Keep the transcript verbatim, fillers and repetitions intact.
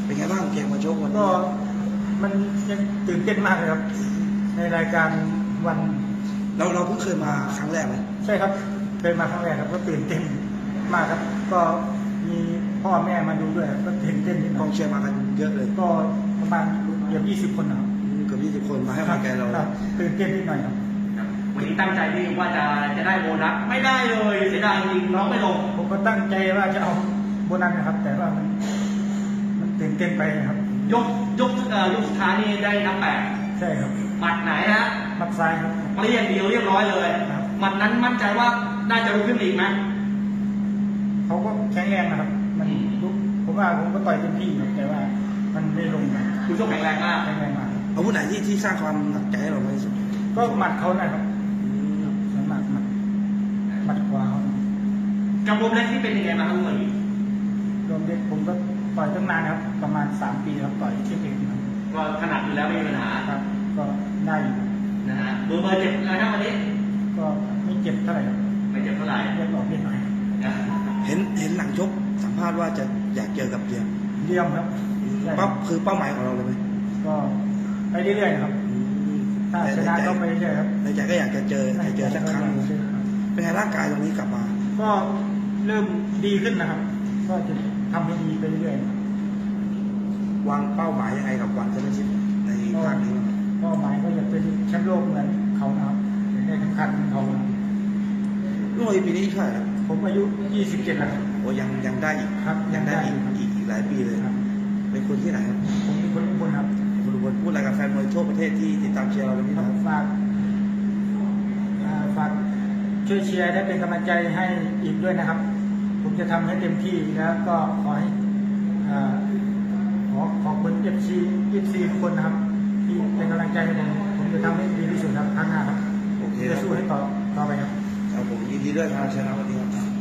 เป็นไงบ้างเกมมาชกวันนี้ก็มันยังตื่นเต้นมากเลยครับในรายการวันเราเราเพิ่งเคยมาครั้งแรกไหมใช่ครับเคยมาครั้งแรกครับก็ตื่นเต้นมากครับก็มีพ่อแม่มาดูด้วยก็ตื่นเต้นกองเชียร์มากันเยอะเลยก็ประมาณเกือบยี่สิบคนนะครับเกือบยี่สิบคนมาให้กำลังใจเราตื่นเต้นนิดหน่อยครับวันนี้ตั้งใจที่ว่าจะจะได้โบนัสไม่ได้เลยเสียดายจริงน้องไม่ลงผมก็ตั้งใจว่าจะเอาโบนัสนะครับแต่ว่ามันมันตื่นเต้นไปครับยกยกเอ่อยกสุดท้ายนี่ได้นับแปดใช่ครับหมัดไหนฮะหมัดซ้ายครับเปรี้ยงเดียวเรียบร้อยเลยหมัดนั้นมั่นใจว่าน่าจะลุกขึ้นอีกไหมเขาก็แข็งแรงนะครับมันลุกผมว่าผมก็ต่อยเต็มที่แต่ว่ามันไม่ลงคุณชกแข็งแรงมากแข็งแรงมากอาวุธไหนที่ที่สร้างความหนักใจให้เรามากที่สุดก็หมัดเขานะครับหมัดหมัดหมัดขวาเขากับรวมเล็กที่เป็นยังไงมาทั้งหมดรวมเล็กผมก็ต่อยตั้งนานครับประมาณสามปีครับต่อยที่เองครับก็ขนาดอยู่แล้วไม่มีปัญหาครับก็ได้อยู่นะฮะเบอร์เบอร์เจ็บอะไรนะวันนี้ก็ไม่เจ็บเท่าไหร่ไม่เจ็บเท่าไหร่เลือดออกนิดหน่อยเห็นเห็นหลังชกสัมภาษณ์ว่าจะอยากเจอกับเดียมเดียมครับปั๊บคือเป้าหมายของเราเลยไหมก็ไปเรื่อยๆครับถ้าชนะก็ไปเรื่อยครับในใจก็อยากจะเจออยากเจอสักครั้งเป็นไงร่างกายตรงนี้กลับมาก็เริ่มดีขึ้นนะครับก็จะทำให้ดีไปเรื่อยๆวางเป้าหมายยังไงกับวันแชมเปี้ยนชิพในครั้งนี้เป้าหมายก็อยากเป็นแชมป์โลกเหมือนเขานะครับได้สำคัญเขาลูกปีนี้เท่าไหร่ผมอายุยี่สิบเจ็ดแล้วโอ้ยังยังได้อีกครับยังได้อีกอีกหลายปีเลยเป็นคนที่ไหนครับผมเป็นคนอุบลครับคนอุบลพูดอะไรกับแฟนมวยทั่วประเทศที่ติดตามเชียร์เราวันนี้ครับฝากฝากช่วยเชียร์ได้เป็นกำลังใจให้อีกด้วยนะครับผมจะทำให้เต็มที่แล้วก็ขอให้ขอขอบคุณเอฟซีเอฟซีทุกคนนะครับที่เป็นกำลังใจให้ผมผมจะทำให้ดีที่สุดครับครั้งหน้าครับโอเคจะสู้ให้ต่อต่อไปครับครับผมยินดีด้วยครับชนะวันนี้ครับ